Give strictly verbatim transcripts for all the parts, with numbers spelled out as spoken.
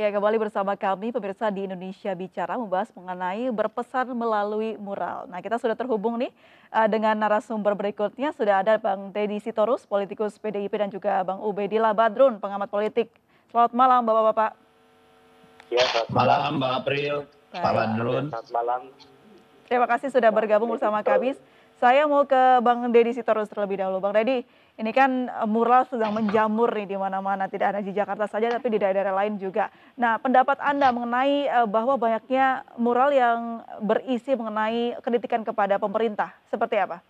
Ya, kembali bersama kami pemirsa di Indonesia Bicara membahas mengenai berpesan melalui mural. Nah, kita sudah terhubung nih eh, dengan narasumber berikutnya. Sudah ada Bang Deddy Sitorus, politikus P D I P, dan juga Bang Ubedillah Badrun, pengamat politik. Selamat malam Bapak-Bapak. Ya, selamat malam Mbak April, Pak Baik. Badrun. Selamat malam. Terima kasih sudah bergabung bersama kami. Saya mau ke Bang Deddy Sitorus terlebih dahulu. Bang Deddy, ini kan eh, mural sedang menjamur nih di mana-mana, tidak hanya di Jakarta saja tapi di daerah-daerah lain juga. Nah, pendapat Anda mengenai eh, bahwa banyaknya mural yang berisi mengenai kritikan kepada pemerintah, seperti apa?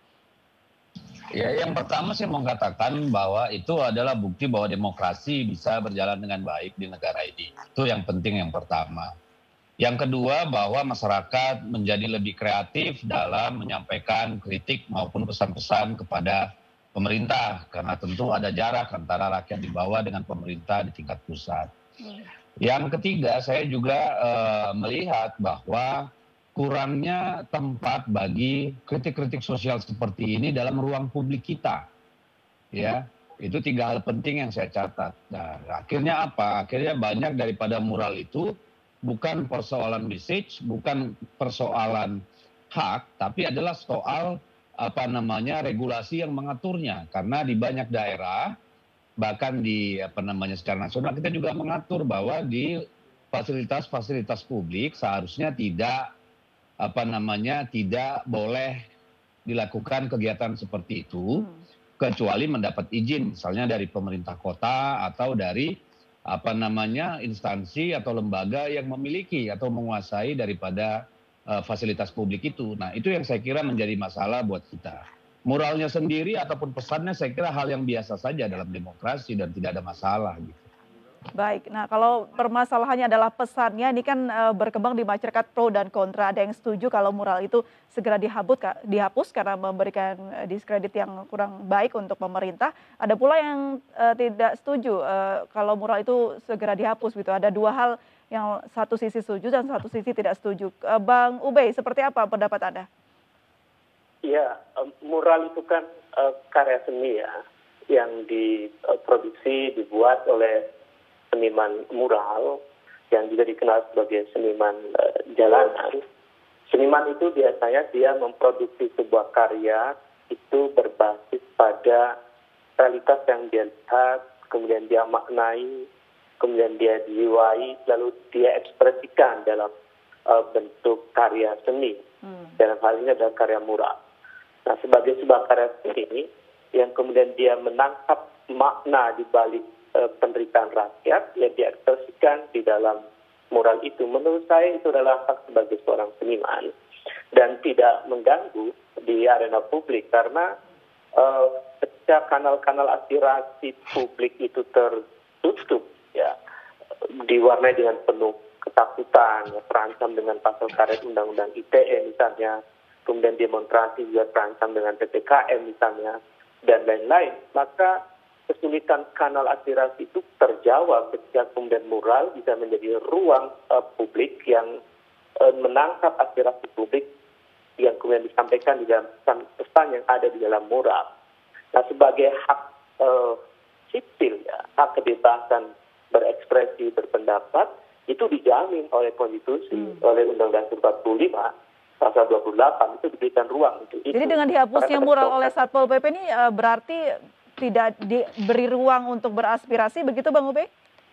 Ya, yang pertama saya mau katakan bahwa itu adalah bukti bahwa demokrasi bisa berjalan dengan baik di negara ini. Itu yang penting yang pertama. Yang kedua, bahwa masyarakat menjadi lebih kreatif dalam menyampaikan kritik maupun pesan-pesan kepada pemerintah. Karena tentu ada jarak antara rakyat di bawah dengan pemerintah di tingkat pusat. Hmm. Yang ketiga, saya juga uh, melihat bahwa kurangnya tempat bagi kritik-kritik sosial seperti ini dalam ruang publik kita. Ya, itu tiga hal penting yang saya catat. Nah, akhirnya apa? Akhirnya banyak daripada mural itu bukan persoalan message, bukan persoalan hak, tapi adalah soal apa namanya regulasi yang mengaturnya. Karena di banyak daerah, bahkan di apa namanya secara nasional, kita juga mengatur bahwa di fasilitas-fasilitas publik seharusnya tidak apa namanya tidak boleh dilakukan kegiatan seperti itu, hmm. kecuali mendapat izin, misalnya dari pemerintah kota atau dari apa namanya instansi atau lembaga yang memiliki atau menguasai daripada uh, fasilitas publik itu. Nah, itu yang saya kira menjadi masalah buat kita. Muralnya sendiri ataupun pesannya saya kira hal yang biasa saja dalam demokrasi dan tidak ada masalah gitu. Baik, nah kalau permasalahannya adalah pesannya, ini kan e, berkembang di masyarakat pro dan kontra. Ada yang setuju kalau mural itu segera dihapus, dihapus karena memberikan e, diskredit yang kurang baik untuk pemerintah. Ada pula yang e, tidak setuju e, kalau mural itu segera dihapus gitu. Ada dua hal yang satu sisi setuju dan satu sisi tidak setuju. E, Bang Ubey, seperti apa pendapat Anda? Ya, mural itu kan uh, karya seni ya, yang diproduksi, dibuat oleh seniman mural, yang juga dikenal sebagai seniman uh, jalanan. Seniman itu biasanya dia memproduksi sebuah karya, itu berbasis pada realitas yang dia lihat, kemudian dia maknai, kemudian dia jiwai, lalu dia ekspresikan dalam uh, bentuk karya seni. Hmm. Dalam hal ini adalah karya mural. Nah, sebagai sebuah karya seni yang kemudian dia menangkap makna di balik e, penderitaan rakyat, yang diekspresikan di dalam mural itu, menurut saya itu adalah hak sebagai seorang seniman dan tidak mengganggu di arena publik karena e, ketika kanal-kanal aspirasi publik itu tertutup, ya, diwarnai dengan penuh ketakutan, ya, terancam dengan pasal karet undang-undang I T E misalnya, kemudian demonstrasi juga terancam dengan P P K M misalnya, dan lain-lain, maka kesulitan kanal aspirasi itu terjawab ketika kemudian mural bisa menjadi ruang uh, publik yang uh, menangkap aspirasi publik yang kemudian disampaikan di dalam pesan-pesan yang ada di dalam mural. Nah, sebagai hak uh, sipil, ya, hak kebebasan berekspresi, berpendapat, itu dijamin oleh konstitusi, hmm. oleh Undang-Undang empat puluh lima, pasal dua puluh delapan, itu diberikan ruang untuk itu. Jadi dengan dihapusnya mural oleh Satpol P P ini uh, berarti tidak diberi ruang untuk beraspirasi, begitu Bang Ubey?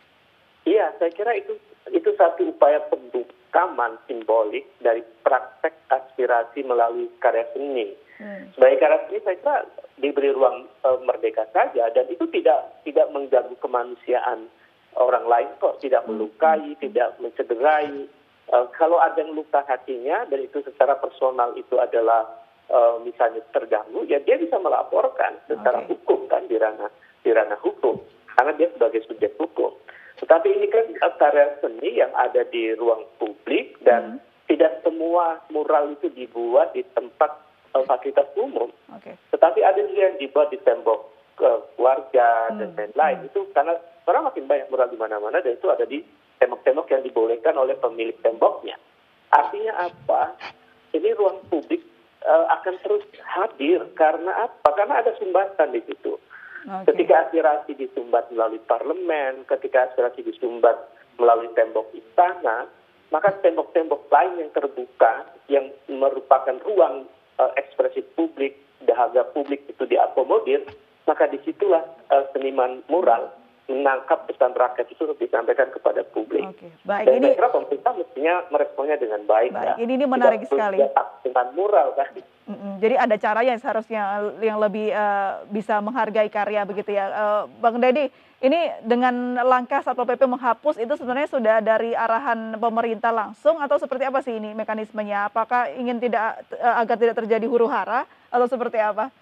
Iya, saya kira itu itu satu upaya pembungkaman simbolik dari praktek aspirasi melalui karya seni. Hmm. Sebagai karya seni saya kira diberi ruang uh, merdeka saja, dan itu tidak tidak mengganggu kemanusiaan orang lain kok, tidak melukai, hmm. tidak mencederai. Uh, kalau ada yang luka hatinya dan itu secara personal itu adalah uh, misalnya terganggu, ya dia bisa melaporkan secara okay. hukum kan di ranah di ranah hukum karena dia sebagai subjek hukum. Tetapi ini kan uh, karya seni yang ada di ruang publik dan hmm. tidak semua mural itu dibuat di tempat uh, fasilitas umum. Okay. Tetapi ada juga yang dibuat di tembok uh, keluarga hmm. dan lain-lain. Hmm. Itu karena orang makin banyak mural di mana-mana dan itu ada di tembok-tembok yang dibolehkan oleh pemilik temboknya. Artinya apa? Ini ruang publik uh, akan terus hadir karena apa? Karena ada sumbatan di situ. Okay. Ketika aspirasi disumbat melalui parlemen, ketika aspirasi disumbat melalui tembok istana, maka tembok-tembok lain yang terbuka, yang merupakan ruang uh, ekspresi publik, dahaga publik itu diakomodir, maka disitulah uh, seniman mural menangkap pesan rakyat itu untuk disampaikan kepada publik. Oke, baik. Dan Ini saya kira pemerintah mestinya meresponnya dengan baik. baik. Ya. Ini, ini menarik Tidak sekali. dengan mural kan. Mm-mm. Jadi ada cara yang seharusnya yang lebih uh, bisa menghargai karya begitu ya, uh, Bang Deddy. Ini dengan langkah Satpol P P menghapus itu sebenarnya sudah dari arahan pemerintah langsung atau seperti apa sih ini mekanismenya? Apakah ingin tidak uh, agar tidak terjadi huru hara atau seperti apa?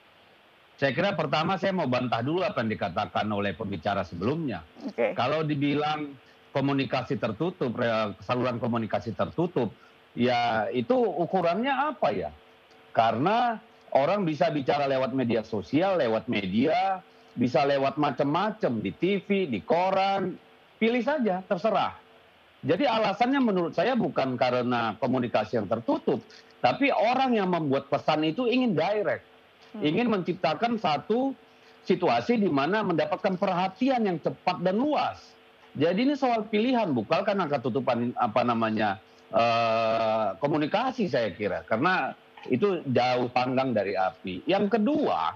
Saya kira pertama saya mau bantah dulu apa yang dikatakan oleh pembicara sebelumnya. Oke. Kalau dibilang komunikasi tertutup, saluran komunikasi tertutup, ya itu ukurannya apa ya? Karena orang bisa bicara lewat media sosial, lewat media, bisa lewat macam-macam di T V, di koran, pilih saja, terserah. Jadi alasannya menurut saya bukan karena komunikasi yang tertutup, tapi orang yang membuat pesan itu ingin direct. Ingin menciptakan satu situasi di mana mendapatkan perhatian yang cepat dan luas. Jadi ini soal pilihan, bukan karena ketutupan apa namanya eh, komunikasi saya kira, karena itu jauh panggang dari api. Yang kedua,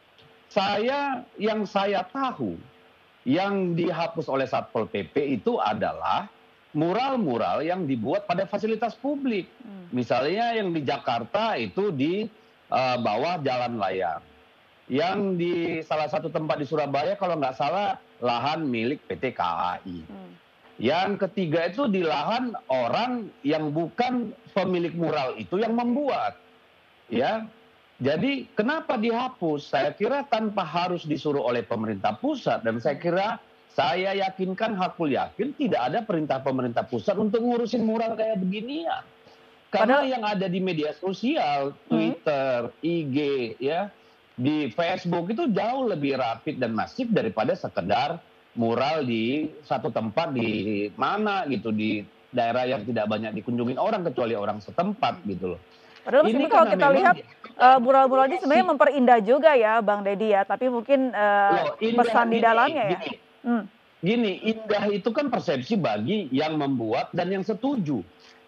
saya yang saya tahu yang dihapus oleh Satpol P P itu adalah mural-mural yang dibuat pada fasilitas publik. Misalnya yang di Jakarta itu di Uh, bawah jalan layang. Yang di salah satu tempat di Surabaya kalau nggak salah lahan milik P T K A I. Hmm. Yang ketiga itu di lahan orang yang bukan pemilik mural itu yang membuat. Ya. Jadi kenapa dihapus? Saya kira tanpa harus disuruh oleh pemerintah pusat, dan saya kira saya yakinkan hakul yakin tidak ada perintah pemerintah pusat untuk ngurusin mural kayak beginian. Karena Padahal, yang ada di media sosial, Twitter, hmm. I G, ya, di Facebook itu jauh lebih rapid dan masif daripada sekedar mural di satu tempat di mana gitu, di daerah yang tidak banyak dikunjungin orang kecuali orang setempat gitu loh. Padahal ini kalau kita lihat uh, mural-mural ini sebenarnya memperindah juga ya, Bang Deddy ya, tapi mungkin uh, Loh, pesan di dalamnya ya. Gini, hmm. gini, indah itu kan persepsi bagi yang membuat dan yang setuju.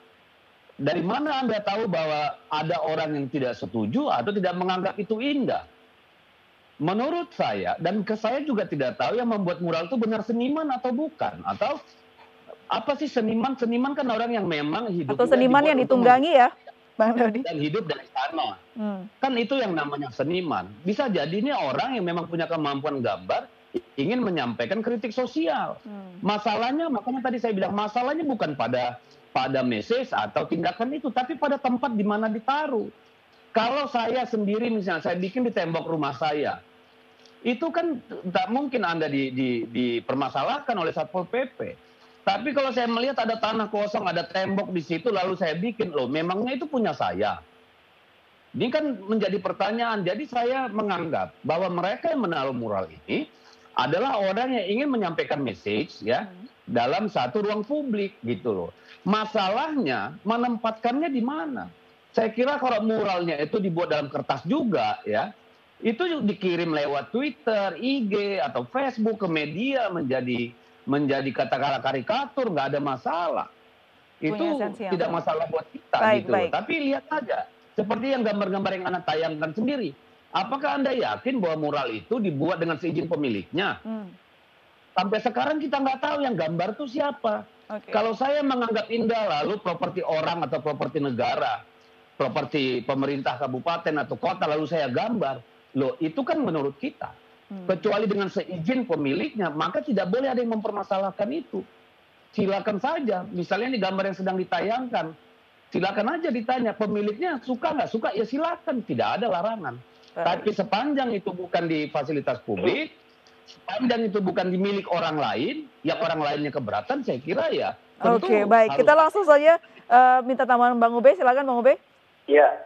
Dari mana Anda tahu bahwa ada orang yang tidak setuju atau tidak menganggap itu indah? Menurut saya, dan ke saya juga tidak tahu yang membuat mural itu benar seniman atau bukan. Atau apa sih seniman? Seniman kan orang yang memang hidup. Atau seniman yang ditunggangi ya, Bang Deddy. Dan hidup dari sana. Hmm. Kan itu yang namanya seniman. Bisa jadi ini orang yang memang punya kemampuan gambar, ingin menyampaikan kritik sosial. Hmm. Masalahnya, makanya tadi saya bilang, masalahnya bukan pada pada message atau tindakan itu, tapi pada tempat di mana ditaruh. Kalau saya sendiri misalnya, saya bikin di tembok rumah saya, itu kan tak mungkin Anda di, di, dipermasalahkan oleh Satpol P P. Tapi kalau saya melihat ada tanah kosong, ada tembok di situ, lalu saya bikin, loh memangnya itu punya saya? Ini kan menjadi pertanyaan. Jadi saya menganggap bahwa mereka yang menaruh mural ini adalah orang yang ingin menyampaikan message ya dalam satu ruang publik gitu loh. Masalahnya menempatkannya di mana? Saya kira kalau muralnya itu dibuat dalam kertas juga ya, itu dikirim lewat Twitter, I G atau Facebook ke media menjadi menjadi katakanlah karikatur, nggak ada masalah. Itu tidak masalah buat kita baik, gitu. Baik. Tapi lihat saja, seperti yang gambar-gambar yang Anda tayangkan sendiri. Apakah Anda yakin bahwa mural itu dibuat dengan seizin pemiliknya? Hmm. Sampai sekarang kita nggak tahu yang gambar itu siapa. Okay. Kalau saya menganggap indah lalu properti orang atau properti negara, properti pemerintah kabupaten atau kota lalu saya gambar, loh itu kan menurut kita. Hmm. Kecuali dengan seizin pemiliknya, maka tidak boleh ada yang mempermasalahkan itu. Silakan saja, misalnya ini gambar yang sedang ditayangkan, silakan aja ditanya pemiliknya suka nggak suka ya silakan, tidak ada larangan. Baik. Tapi sepanjang itu bukan di fasilitas publik, sepanjang itu bukan di milik orang lain, yang orang lainnya keberatan, saya kira ya. Oke, baik. Harus... Kita langsung saja uh, minta tambahan Bang Ube. Silakan Bang Ube. Ya,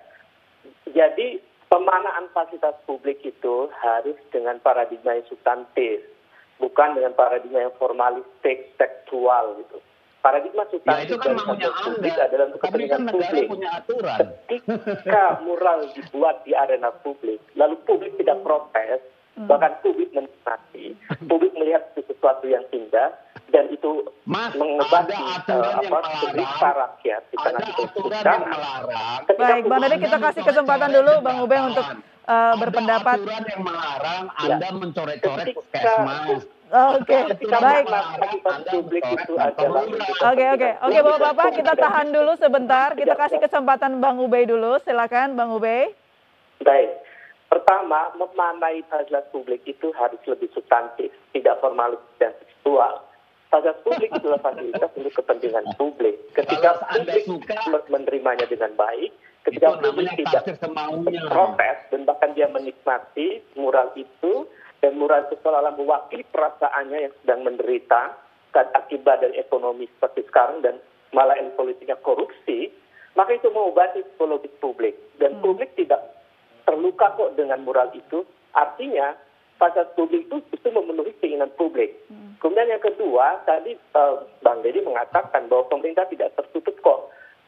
jadi pemanaan fasilitas publik itu harus dengan paradigma yang substantif, bukan dengan paradigma yang formalistik, tekstual gitu. Paradigma substantif ya, itu kan maunya publik adalah untuk kepentingan kan publik. Punya aturan. Ketika mural dibuat di arena publik, lalu publik tidak protes, hmm. bahkan publik menikmati, publik melihat sesuatu yang indah, dan itu Mas, mengebati ada aturan uh, yang apa melarang. derita rakyat di Ada tengah aturan kita. yang melarang. Baik, Bang Dede, kita kasih kesempatan dulu Bang Ube untuk uh, berpendapat. Ada aturan yang melarang Ya. Anda mencoret-coret Ketika- puskesmas. Oke, Ketika baik. fasilitas publik itu Anda adalah mencoret Oke, oke. Oke, Bapak-Bapak, kita tahan dulu sebentar. Kita kasih kesempatan Bang Ubey dulu. Silakan Bang Ubey. Baik. Pertama, memanai fasilitas publik itu harus lebih substantif, tidak formalis dan tekstual. Fasilitas publik adalah fasilitas untuk kepentingan publik. Ketika Kalau Anda publik suka, menerimanya dengan baik, itu ketika publik namanya tidak tafsir semaunya. protes dan bahkan dia menikmati mural itu, dan mural itu seolah-olah mewakili perasaannya yang sedang menderita kan akibat dari ekonomi seperti sekarang dan malah yang politiknya korupsi, maka itu mengobati psikologis publik. Dan Hmm. publik tidak terluka kok dengan mural itu, artinya fasilitas publik itu itu memenuhi keinginan publik. Hmm. Kemudian yang kedua, tadi uh, Bang Deddy mengatakan bahwa pemerintah tidak tertutup kok.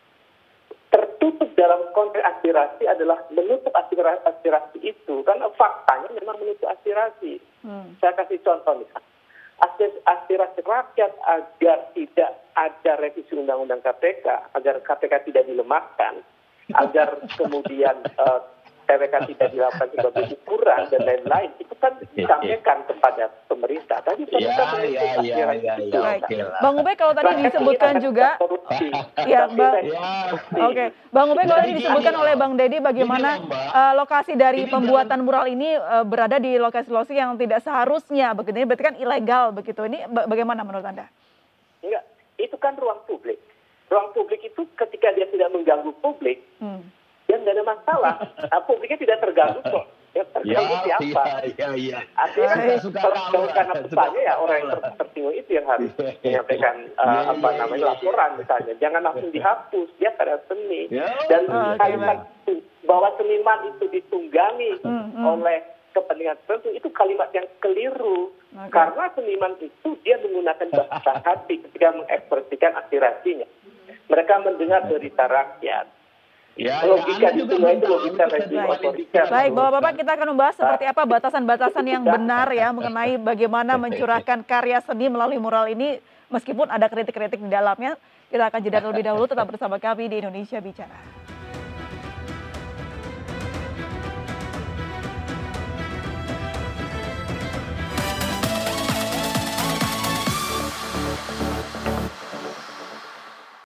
Tertutup dalam konteks aspirasi adalah menutup aspirasi, aspirasi itu, karena faktanya memang menutup aspirasi. Hmm. Saya kasih contoh misalnya, Aspirasi, aspirasi rakyat agar tidak ada revisi undang-undang K P K, agar K P K tidak dilemahkan, agar kemudian uh, K P K tidak dilakukan sebagai ukuran dan lain-lain, itu kan disampaikan kepada pemerintah. Tadi pemerintah Ya, menutup ya, ya, aspirasi ya, itu. ya. Baik. Oke lah. Bang Ubey, kalau tadi Rakyat disebutkan ini akan juga, korupsi. ya, Tapi Bang. revisi Ya. Oke, Bang Ubey, kalau tadi Jadi disebutkan gini, oleh Bang Deddy bagaimana Gini, Mbak. uh, lokasi dari Ini pembuatan mural ini uh, berada di lokasi-lokasi yang tidak seharusnya, begitu. Ini berarti kan ilegal, begitu. Ini ba- bagaimana menurut Anda? Enggak, itu kan ruang publik. Ruang publik itu ketika dia tidak mengganggu publik, Hmm. ya nggak ada masalah. Nah, publiknya tidak terganggu kok. Yang Ya, terganggu siapa? ya, ya, ya. Artinya Baik. Suka kalau tahu, kalau karena suka pesannya ya tahu orang yang lah. ter- tersinggung itu yang harus menyampaikan Ya, uh, ya, apa ya, namanya ya, laporan misalnya. Jangan langsung dihapus, dia karya seni. Ya. Dan Oh, oke, kalimat bahwa seniman itu ditunggangi Hmm, hmm. oleh kepentingan tertentu itu kalimat yang keliru. Oke. Karena seniman itu dia menggunakan bahasa hati ketika mengekspresikan aspirasinya. Mereka mendengar derita rakyat. Ya, Logika ya, Anda di juga tengah itu mengenal logika itu rezim ketua otoriter. Baik, Bapak-Bapak, kita akan membahas seperti apa batasan-batasan yang benar ya mengenai bagaimana mencurahkan karya seni melalui mural ini, meskipun ada kritik-kritik di dalamnya. Kita akan jeda terlebih dahulu, tetap bersama kami di Indonesia Bicara.